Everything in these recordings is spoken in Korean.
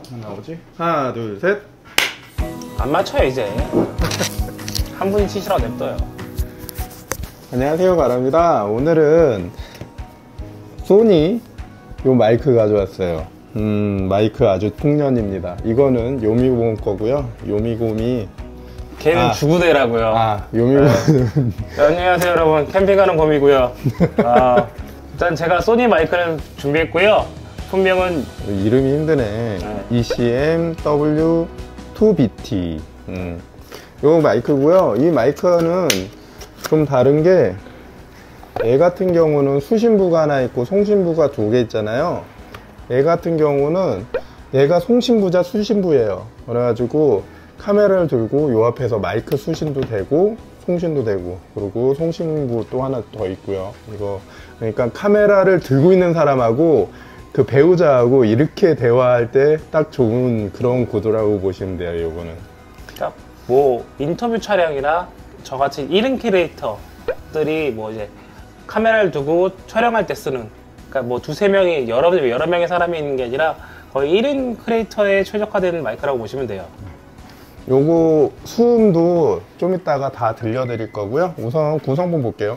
나오지? 하나, 둘, 셋. 안 맞춰요 이제. 한 분이 치시라고 냅둬요. 안녕하세요, 가라입니다. 오늘은 소니 요 마이크 가져왔어요. 마이크 아주 풍년입니다. 이거는 요미곰 거고요. 요미곰이 걔는 주구대라고요. 요미곰은 네, 안녕하세요 여러분, 캠핑가는 곰이고요. 일단 제가 소니 마이크를 준비했고요. 품명은 이름이 힘드네. ECM W2BT. 요 마이크고요. 이 마이크는 좀 다른 게, 얘 같은 경우는 수신부가 하나 있고 송신부가 두 개 있잖아요. 얘 같은 경우는 얘가 송신부자 수신부예요. 그래가지고 카메라를 들고 요 앞에서 마이크 수신도 되고 송신도 되고, 그리고 송신부 또 하나 더 있고요. 이거 그러니까 카메라를 들고 있는 사람하고 그 배우자하고 이렇게 대화할 때 딱 좋은 그런 구도라고 보시면 돼요. 요거는 그러니까 뭐 인터뷰 촬영이나 저같이 1인 크리에이터들이 뭐 이제 카메라를 두고 촬영할 때 쓰는, 그러니까 뭐 두세 명이 여러 명의 사람이 있는 게 아니라 거의 1인 크리에이터에 최적화된 마이크라고 보시면 돼요. 요거 수음도 좀 이따가 다 들려드릴 거고요. 우선 구성품 볼게요.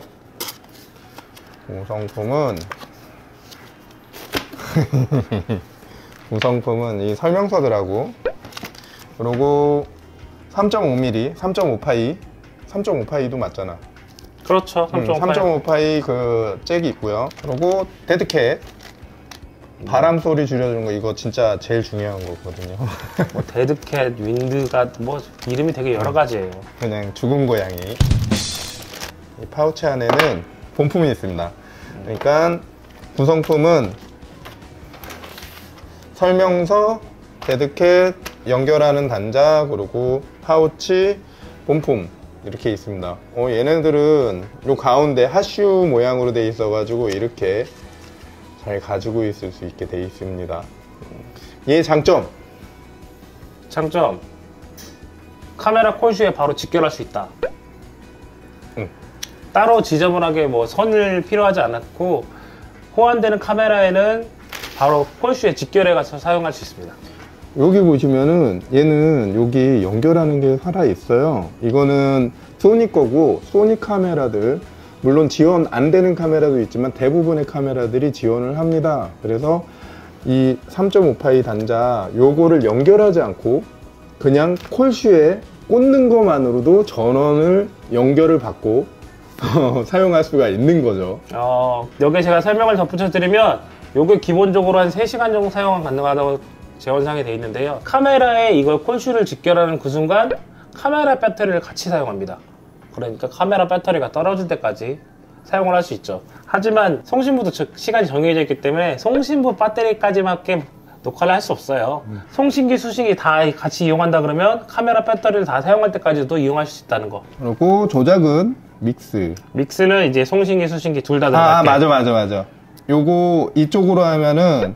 구성품은 이 설명서들하고, 그리고 3.5mm, 3.5파이도 맞잖아. 그렇죠. 3.5파이 그 잭이 있고요. 그리고 데드캣, 바람 소리 줄여주는 거, 이거 진짜 제일 중요한 거거든요. 뭐 데드캣, 윈드가 뭐 이름이 되게 여러 가지예요. 그냥 죽은 고양이. 이 파우치 안에는 본품이 있습니다. 그러니까 구성품은 설명서, 데드캣, 연결하는 단자, 그리고 파우치, 본품 이렇게 있습니다. 얘네들은 요 가운데 하슈 모양으로 돼 있어 가지고 이렇게 잘 가지고 있을 수 있게 돼 있습니다. 얘 장점 카메라 콜슈에 바로 직결할 수 있다. 따로 지저분하게 뭐 선을 필요하지 않았고, 호환되는 카메라에는 바로 콜슈에 직결해 가서 사용할 수 있습니다. 여기 보시면은 얘는 여기 연결하는 게 살아 있어요. 이거는 소니 거고, 소니 카메라들 물론 지원 안 되는 카메라도 있지만 대부분의 카메라들이 지원을 합니다. 그래서 이 3.5파이 단자 요거를 연결하지 않고 그냥 콜슈에 꽂는 것만으로도 전원을 연결을 받고 사용할 수가 있는 거죠. 여기에 제가 설명을 덧붙여 드리면, 요게 기본적으로 한 3시간 정도 사용 가능하다고 제원상에 되어 있는데요. 카메라에 이걸 콜슈를 직결하는 그 순간 카메라 배터리를 같이 사용합니다. 그러니까 카메라 배터리가 떨어질 때까지 사용을 할 수 있죠. 하지만 송신부도 시간이 정해져 있기 때문에 송신부 배터리까지밖에 녹화를 할 수 없어요. 송신기, 수신기 다 같이 이용한다 그러면 카메라 배터리를 다 사용할 때까지도 이용할 수 있다는 거. 그리고 조작은 믹스는 이제 송신기, 수신기 둘 다 들어갈게요. 맞아. 요거 이쪽으로 하면은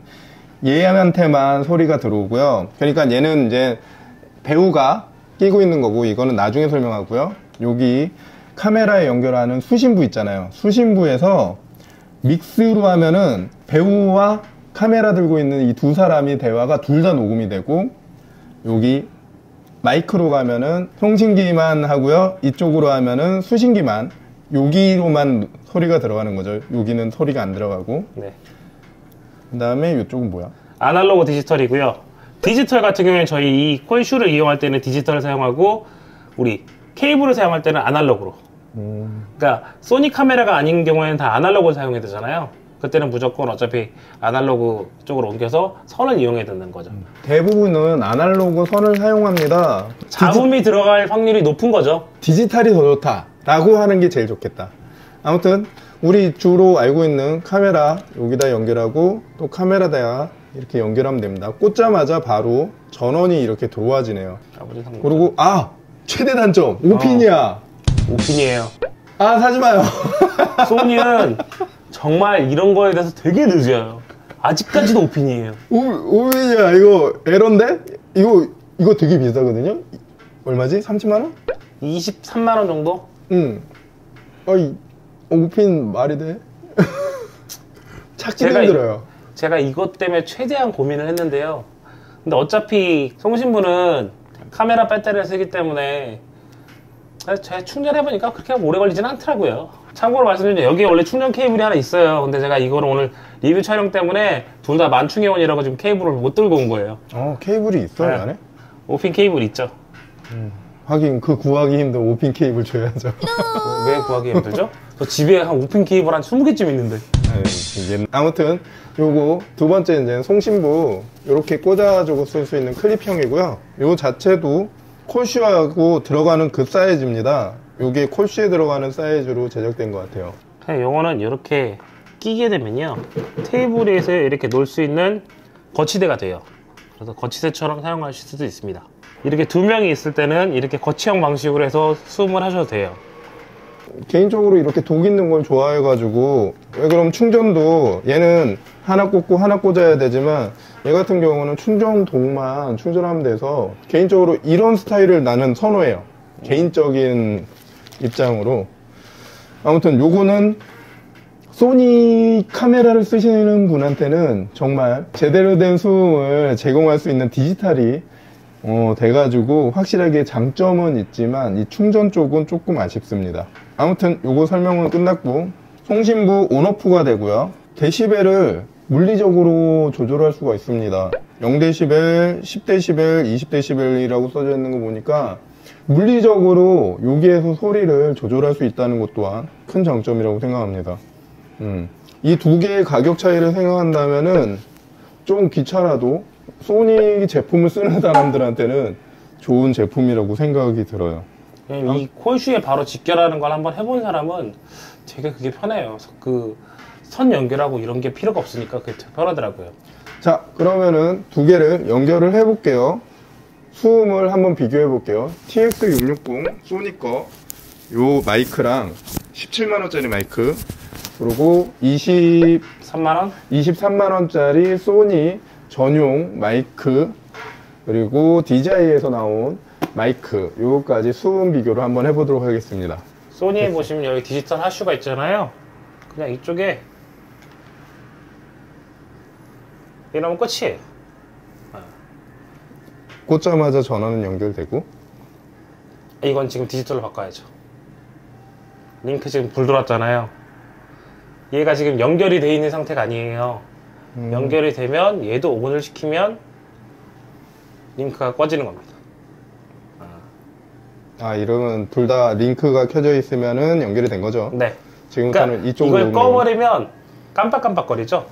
얘한테만 소리가 들어오고요. 그러니까 얘는 이제 배우가 끼고 있는 거고, 이거는 나중에 설명하고요. 여기 카메라에 연결하는 수신부 있잖아요. 수신부에서 믹스로 하면은 배우와 카메라 들고 있는 이 두 사람이 대화가 둘 다 녹음이 되고, 여기 마이크로 가면은 송신기만 하고요. 이쪽으로 하면은 수신기만, 여기로만 소리가 들어가는 거죠. 여기는 소리가 안 들어가고. 네. 그 다음에 이쪽은 뭐야? 아날로그 디지털이고요. 디지털 같은 경우에는 저희 이 콜슈를 이용할 때는 디지털을 사용하고, 우리 케이블을 사용할 때는 아날로그로. 그러니까 소니 카메라가 아닌 경우에는 다 아날로그를 사용해야 되잖아요. 그때는 무조건 어차피 아날로그 쪽으로 옮겨서 선을 이용해야 되는 거죠. 대부분은 아날로그 선을 사용합니다. 잡음이 들어갈 확률이 높은 거죠. 디지털이 더 좋다 라고 하는 게 제일 좋겠다. 아무튼 우리 주로 알고 있는 카메라 여기다 연결하고, 또 카메라에다가 이렇게 연결하면 됩니다. 꽂자마자 바로 전원이 이렇게 들어와지네요. 그리고 최대 단점 5핀이야. 5핀이에요. 사지마요. 소니는 정말 이런 거에 대해서 되게 늦어요. 아직까지도 5핀이에요. 5핀이야. 이거 에러인데? 이거 되게 비싸거든요. 얼마지? 30만원? 23만원 정도? 5핀 말이 돼? 찾기 힘들어요. 제가 이것 때문에 최대한 고민을 했는데요. 근데 어차피 송신부는 카메라 배터리를 쓰기 때문에 제가 충전해보니까 그렇게 오래 걸리진 않더라고요. 참고로 말씀드리면 여기에 원래 충전 케이블이 하나 있어요. 근데 제가 이거를 오늘 리뷰 촬영 때문에 둘 다 만충이온이라고 지금 케이블을 못 들고 온 거예요. 케이블이 있어요, 네. 안에? 5핀 케이블 있죠. 하긴 그 구하기 힘든 5핀 케이블 줘야죠. 왜 구하기 힘들죠? 저 집에 한 5핀 케이블 한 20개쯤 있는데. 아무튼 요거 두 번째 이제 송신부 이렇게 꽂아가지고 쓸 수 있는 클립형이고요. 요 자체도 콜슈하고 들어가는 그 사이즈입니다. 요게 콜슈에 들어가는 사이즈로 제작된 것 같아요. 요거는 이렇게 끼게 되면요, 테이블에서 이렇게 놓을 수 있는 거치대가 돼요. 그래서 거치대처럼 사용하실 수도 있습니다. 이렇게 두 명이 있을 때는 이렇게 거치형 방식으로 해서 수음을 하셔도 돼요. 개인적으로 이렇게 독 있는 걸 좋아해가지고, 왜 그럼 충전도 얘는 하나 꽂고 하나 꽂아야 되지만 얘 같은 경우는 충전독만 충전하면 돼서 개인적으로 이런 스타일을 나는 선호해요. 개인적인 입장으로. 아무튼 요거는 소니 카메라를 쓰시는 분한테는 정말 제대로 된 수음을 제공할 수 있는 디지털이 돼가지고 확실하게 장점은 있지만 이 충전 쪽은 조금 아쉽습니다. 아무튼 요거 설명은 끝났고, 송신부 온오프가 되고요. 데시벨을 물리적으로 조절할 수가 있습니다. 0데시벨, 10데시벨, 20데시벨이라고 써져 있는 거 보니까 물리적으로 여기에서 소리를 조절할 수 있다는 것 또한 큰 장점이라고 생각합니다. 이 두 개의 가격 차이를 생각한다면은 좀 귀찮아도 소니 제품을 쓰는 사람들한테는 좋은 제품이라고 생각이 들어요. 이 콜슈에 바로 직결하는 걸 한번 해본 사람은 되게 그게 편해요. 그 선 연결하고 이런 게 필요가 없으니까 그게 되게 편하더라고요. 자, 그러면은 두 개를 연결을 해 볼게요. 수음을 한번 비교해 볼게요. TX660 소니 거 요 마이크랑 17만원짜리 마이크, 그리고 3만원? 23만원짜리 소니 전용 마이크, 그리고 DJI에서 나온 마이크, 요거까지 수음 비교를 한번 해보도록 하겠습니다. 소니에 보시면 여기 디지털 하슈가 있잖아요. 그냥 이쪽에 이러면 끝이에요. 꽂자마자 전원은 연결되고, 이건 지금 디지털로 바꿔야죠. 링크 지금 불 들어왔잖아요. 얘가 지금 연결이 되어 있는 상태가 아니에요. 연결이 되면 얘도 ON을 시키면 링크가 꺼지는 겁니다. 이러면 둘 다 링크가 켜져 있으면은 연결이 된 거죠? 네. 지금부터는 그러니까 이쪽으로 이걸 꺼버리면 깜빡깜빡거리죠?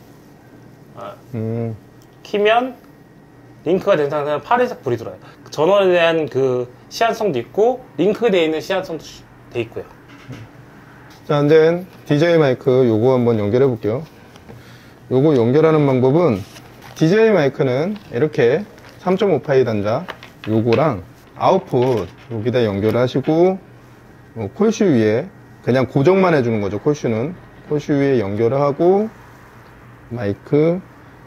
키면 링크가 된 상태는 파란색 불이 들어요. 전원에 대한 그 시한성도 있고 링크가 되어 있는 시한성도 돼 있고요. 자, 이제 DJI 마이크 요거 한번 연결해 볼게요. 요거 연결하는 방법은, DJI 마이크는 이렇게 3.5파이 단자 요거랑 아웃풋 여기다 연결하시고, 콜슈 위에 그냥 고정만 해주는 거죠. 콜슈는 콜슈 위에 연결을 하고, 마이크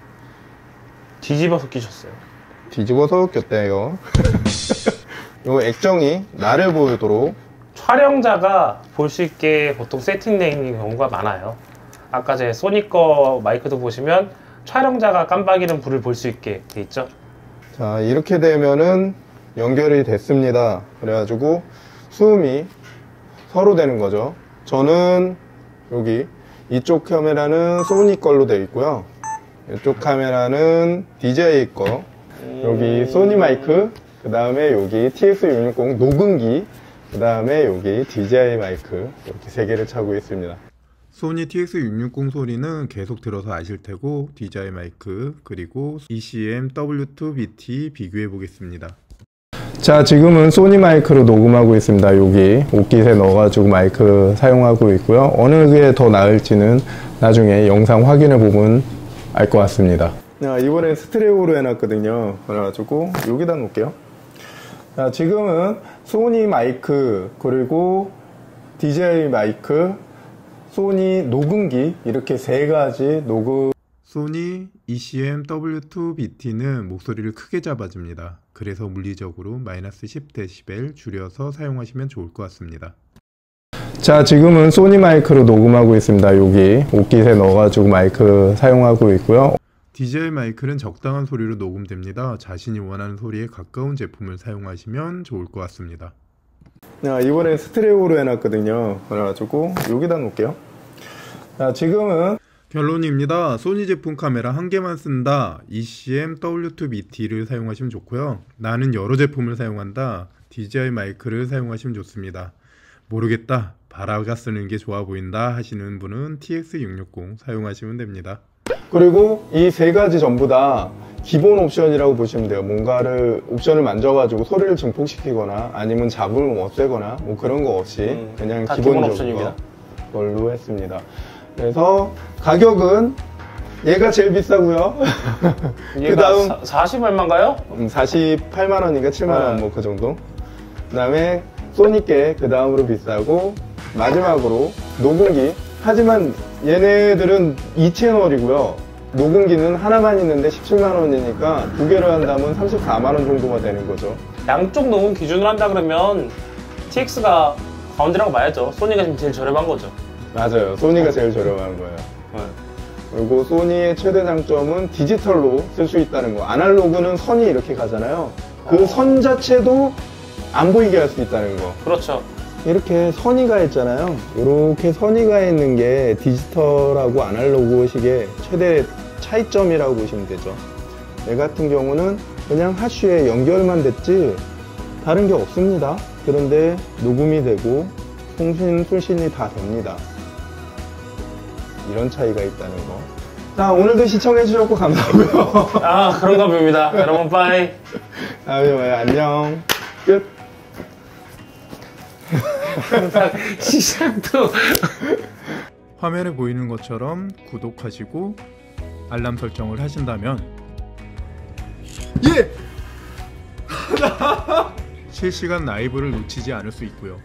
뒤집어서 끼셨어요. 뒤집어서 꼈대요. 요 액정이 나를 보이도록, 촬영자가 볼 수 있게 보통 세팅되어 있는 경우가 많아요. 아까 제 소니 거 마이크도 보시면 촬영자가 깜빡이는 불을 볼 수 있게 돼 있죠. 자, 이렇게 되면은 연결이 됐습니다. 그래가지고 수음이 서로 되는 거죠. 저는 여기 이쪽 카메라는 소니 걸로 되어 있고요. 이쪽 카메라는 DJI 거, 여기 소니 마이크, 그 다음에 여기 TX660 녹음기, 그 다음에 여기 DJI 마이크, 이렇게 세 개를 차고 있습니다. 소니 TX660 소리는 계속 들어서 아실 테고, DJI 마이크, 그리고 ECM W2BT 비교해 보겠습니다. 자, 지금은 소니 마이크로 녹음하고 있습니다. 여기 옷깃에 넣어가지고 마이크 사용하고 있고요. 어느 게 더 나을지는 나중에 영상 확인해 보면 알 것 같습니다. 이번엔 스트레오로 해놨거든요. 그래가지고 여기다 놓을게요. 자, 지금은 소니 마이크, 그리고 DJI 마이크, 소니 녹음기, 이렇게 세 가지 녹음. 소니 ECM W2BT는 목소리를 크게 잡아줍니다. 그래서 물리적으로 마이너스 10dB 줄여서 사용하시면 좋을 것 같습니다. 자, 지금은 소니 마이크로 녹음하고 있습니다. 여기 옷깃에 넣어가지고 마이크 사용하고 있고요. DJI 마이크는 적당한 소리로 녹음됩니다. 자신이 원하는 소리에 가까운 제품을 사용하시면 좋을 것 같습니다. 이번엔 스테레오로 해놨거든요. 그래가지고 여기다 놓을게요. 지금은 결론입니다. 소니 제품 카메라 한 개만 쓴다. ECM W2BT를 사용하시면 좋고요. 나는 여러 제품을 사용한다. DJI 마이크를 사용하시면 좋습니다. 모르겠다, 바라가 쓰는 게 좋아 보인다 하시는 분은 TX660 사용하시면 됩니다. 그리고 이 세 가지 전부 다 기본 옵션이라고 보시면 돼요. 뭔가를 옵션을 만져가지고 소리를 증폭시키거나 아니면 잡음을 없애거나 뭐 그런 거 없이 그냥 기본적인 걸로 했습니다. 그래서 가격은 얘가 제일 비싸고요. 그 다음 40 얼마인가요? 48만원인가 7만원 뭐 그 정도. 그 다음에 소니께 그 다음으로 비싸고, 마지막으로 녹음기. 하지만 얘네들은 2채널이고요 녹음기는 하나만 있는데 17만원이니까 두 개를 한다면 34만원 정도가 되는 거죠. 양쪽 녹음 기준으로 한다 그러면 TX가 가운데라고 봐야죠. 소니가 지금 제일 저렴한 거죠. 맞아요. 소니가 제일 저렴한 거예요. 그리고 소니의 최대 장점은 디지털로 쓸 수 있다는 거. 아날로그는 선이 이렇게 가잖아요. 그 선 자체도 안 보이게 할 수 있다는 거. 그렇죠. 이렇게 선이 가 있잖아요. 이렇게 선이 가 있는 게 디지털하고 아날로그식의 최대 차이점이라고 보시면 되죠. 얘 같은 경우는 그냥 하쉬에 연결만 됐지 다른 게 없습니다. 그런데 녹음이 되고 통신 수신이 다 됩니다. 이런 차이가 있다는 거. 자, 오늘도 시청해 주셨고 감사하고요. 그런가 봅니다. 여러분 빠이. 다음에 봐요. 안녕. 끝. 항상 시작도 화면에 보이는 것처럼 구독하시고 알람 설정을 하신다면 실시간 라이브를 놓치지 않을 수 있고요.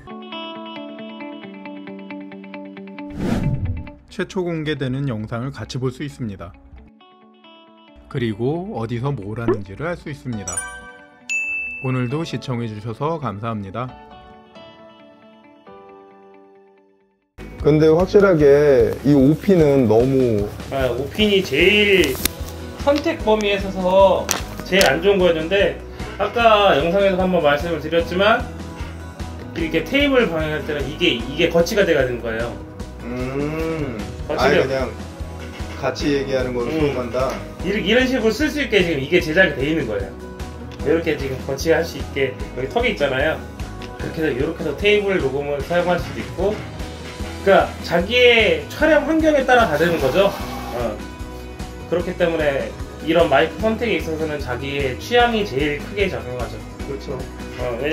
최초 공개되는 영상을 같이 볼 수 있습니다. 그리고 어디서 뭘 하는지를 알 수 있습니다. 오늘도 시청해 주셔서 감사합니다. 근데 확실하게 이 5핀은 너무 5핀이 제일 선택 범위에 있어서 제일 안 좋은 거였는데, 아까 영상에서 한번 말씀을 드렸지만 이렇게 테이블 방향할 때는 이게 거치가 돼가 되는 거예요. 아니 그냥 같이 얘기하는 걸로 수용한다. 이런 식으로 쓸 수 있게 지금 이게 제작이 돼 있는 거예요. 이렇게 지금 거치할 수 있게 여기 턱이 있잖아요. 그렇게 해서 이렇게 해서 테이블 녹음을 사용할 수도 있고, 그러니까 자기의 촬영 환경에 따라 다 되는 거죠. 그렇기 때문에 이런 마이크 선택에 있어서는 자기의 취향이 제일 크게 작용하죠. 그렇죠.